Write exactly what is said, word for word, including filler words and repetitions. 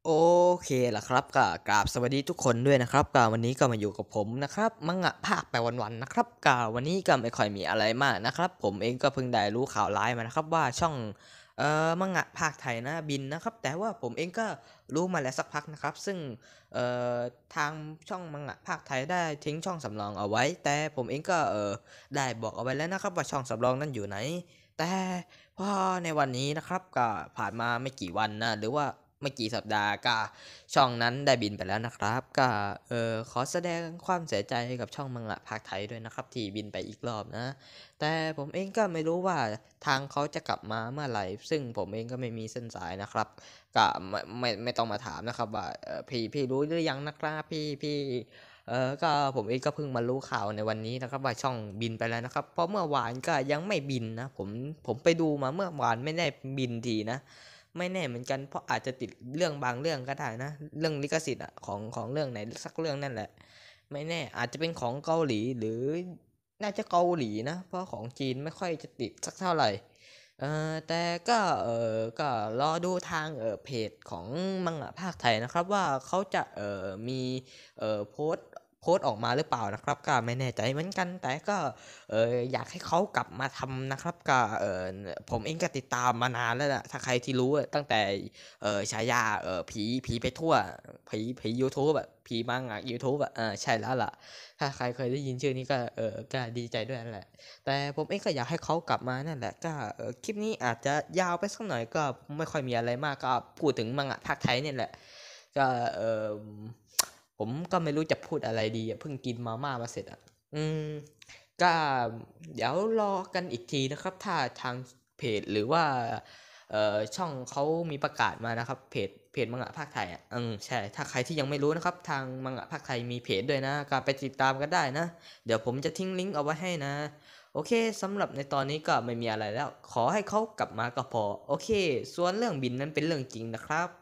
โอเคล่ะครับก็กราบสวัสดีทุกคนด้วยนะครับก็วันนี้ก็มาอยู่กับผมนะครับมังงะภาคไปวันๆนะครับก็วันนี้ก็ไม่ค่อยมีอะไรมากนะครับผมเองก็เพิ่งได้รู้ข่าวร้ายมานะครับว่าช่องเอ่อมังงะภาคไทยนะบินนะครับแต่ว่าผมเองก็รู้มาแล้วสักพักนะครับซึ่งเอ่อทางช่องมังงะภาคไทยได้ทิ้งช่องสำรองเอาไว้แต่ผมเองก็เอ่อได้บอกเอาไว้แล้วนะครับว่าช่องสำรองนั้นอยู่ไหนแต่พอในวันนี้นะครับก็ผ่านมาไม่กี่วันนะหรือว่าไม่กี่สัปดาห์ก็ช่องนั้นได้บินไปแล้วนะครับก็เออขอแสดงความเสียใจกับช่องมังงะภาคไทยด้วยนะครับที่บินไปอีกรอบนะแต่ผมเองก็ไม่รู้ว่าทางเขาจะกลับมาเมื่อไหร่ซึ่งผมเองก็ไม่มีเส้นสายนะครับก็ไม่ไม่ไม่ต้องมาถามนะครับว่าเออพี่พี่รู้หรือยังนะครับพี่พี่เออก็ผมเองก็เพิ่งมารู้ข่าวในวันนี้นะครับว่าช่องบินไปแล้วนะครับเพราะเมื่อวานก็ยังไม่บินนะผมผมไปดูมาเมื่อวานไม่ได้บินทีนะ ไม่แน่เหมือนกันเพราะอาจจะติดเรื่องบางเรื่องก็ได้นะเรื่องลิขสิทธิ์อะของของเรื่องไหนสักเรื่องนั่นแหละไม่แน่อาจจะเป็นของเกาหลีหรือน่าจะเกาหลีนะเพราะของจีนไม่ค่อยจะติดสักเท่าไหร่เออแต่ก็เออก็รอดูทางเออเพจของมังงะภาคไทยนะครับว่าเขาจะเออมีเออโพสต์โพสต์ออกมาหรือเปล่านะครับก็ไม่แน่ใจเหมือนกันแต่ก็ เอออยากให้เขากลับมาทำนะครับก็เออผมเองก็ติดตามมานานแล้วนะถ้าใครที่รู้อะตั้งแต่เออฉายาเออผีผีไปทั่วผีผียูทูบแบบผีมังงะยูทูบอะเออใช่แล้วล่ะถ้าใครเคยได้ยินชื่อนี้ก็เออก็ดีใจด้วยนั่นแหละแต่ผมเองก็อยากให้เขากลับมานั่นแหละก็เออคลิปนี้อาจจะยาวไปสักหน่อยก็ไม่ค่อยมีอะไรมากก็พูดถึงมังงะภาคไทยเนี่ยแหละก็เออผมก็ไม่รู้จะพูดอะไรดีอะเพิ่งกินมาม่ามาเสร็จอะอืม ก็เดี๋ยวรอกันอีกทีนะครับถ้าทางเพจหรือว่าเอ่อช่องเขามีประกาศมานะครับเพจเพจมังงะภาคไทยอ่ะอืมใช่ถ้าใครที่ยังไม่รู้นะครับทางมังงะภาคไทยมีเพจด้วยนะก็ไปติดตามกันได้นะเดี๋ยวผมจะทิ้งลิงก์เอาไว้ให้นะโอเคสำหรับในตอนนี้ก็ไม่มีอะไรแล้วขอให้เขากลับมาก็พอโอเคส่วนเรื่องบินนั้นเป็นเรื่องจริงนะครับ